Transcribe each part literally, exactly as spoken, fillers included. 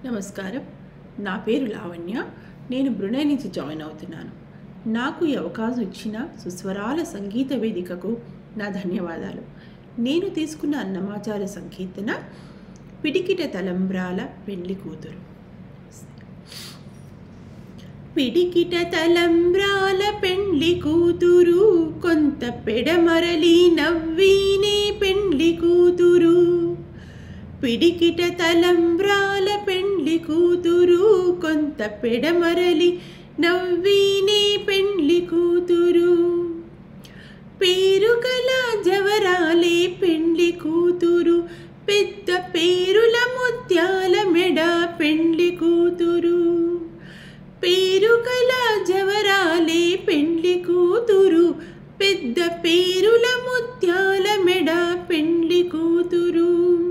నమస్కారం. నా పేరు లావణ్య. నేను బ్రునై నుంచి జాయిన్ అవుతున్నాను. నాకు ఈ అవకాశం ఇచ్చిన సుస్వరాల సంగీత వేదికకు నా ధన్యవాదాలు. నేను తీసుకున్న అన్నమాచార్య సంకీర్తన పిడికిట తలంబ్రాల పెండ్లి కూతురు. పిడికిట తలంబ్రాల పెండ్లి కూతురు, కొంత పెడమరలి నవ్వీనే పెండ్లి కూతురు. పిడికిట తలంబ్రాల పెండ్లి కూతురు, కొంత పెడమరలి నవ్వీనే పెండ్లి కూతురు. పేరుగల జవరాలే పెండ్లి కూతురు, పెద్ద పేరుల ముత్యాల మెడ పెండ్లి కూతురు. పేరుగల జవరాలే పెండ్లి కూతురు, పెద్ద పేరుల ముత్యాల మెడ పెండ్లి కూతురు.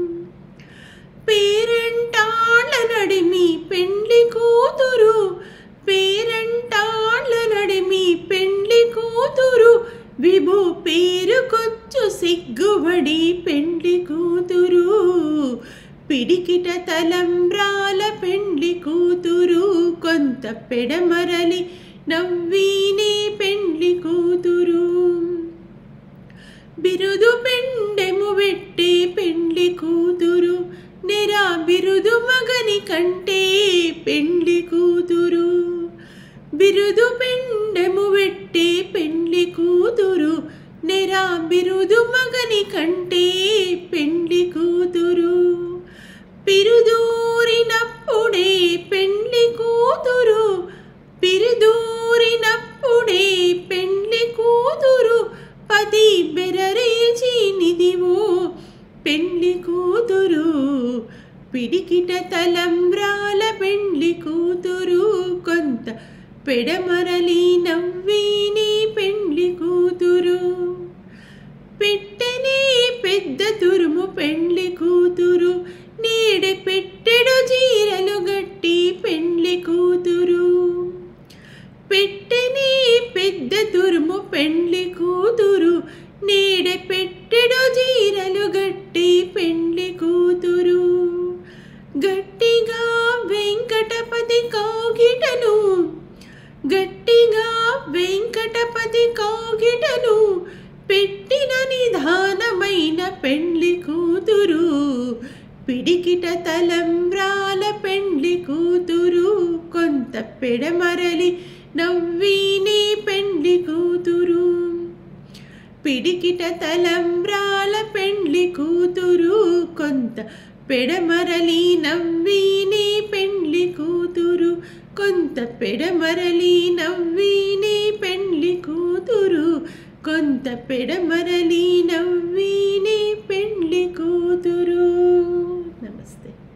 పేరంటాళ్ళ నడిమి పెండ్లి కూతురు, పేరంటాళ్ళ నడిమి పెండ్లి కూతురు. విభు పేరుకొచ్చు సిగ్గుబడి పెండ్లి కూతురు. పిడికిట తలంబ్రాల పెండ్లి కూతురు, కొంత పెడమరలి నవ్వీనే పెండ్లి కూతురు. బిరుదు పెండెము వెట్టే పెండ్లి కూతురు, నెరా బిరుదు మగని కంటే పెండ్లి కూతురు. బిరుదు పెండెము వెట్టే పెండ్లి కూతురు, నెరా బిరుదు మగని కంటే పెండ్లి కూతురు. పిరుదూరినప్పుడే పెండ్లి కూతురు, పిరుదూరినప్పుడే పెండ్లి కూతురు. పది బెరరేచి నిదివో పెండ్లి కూతురు. పిడికిట తలంబ్రాల పెండ్లి కూతురు, కొంత పెడమరలి నవ్వీనే పెండ్లి కూతురు. పెట్టెనే పెద్ద తురుము పెండ్లి కూతురు, నేడె పెట్టెడు జీరలు గట్టి పెండ్లి కూతురు. పెట్టెనే పెద్ద తురుము పెండ్లి కూతురు, నేడె పెట్టెడు జీరలు గట్టి పెండ్లి కూతురు. గట్టిగా వెంకటపతి కౌగిటను, గట్టిగా వెంకటపతి కౌగిటను పెట్టిన నిధానమైన పెండ్లి కూతురు. పిడికిట తలంబ్రాల పెండ్లి కూతురు, కొంత పెడమరలి నవ్వీనే పెండ్లి కూతురు. పిడికిట తలంబ్రాల పెండ్లి కూతురు, కొంత పెడమరలి నవ్వీనే పెండ్లి కూతురు. కొంత పెడమరలి నవ్వీనే పెండ్లి కూతురు, కొంత పెడమరలి నవ్వీనే పెండ్లి కూతురు. నమస్తే.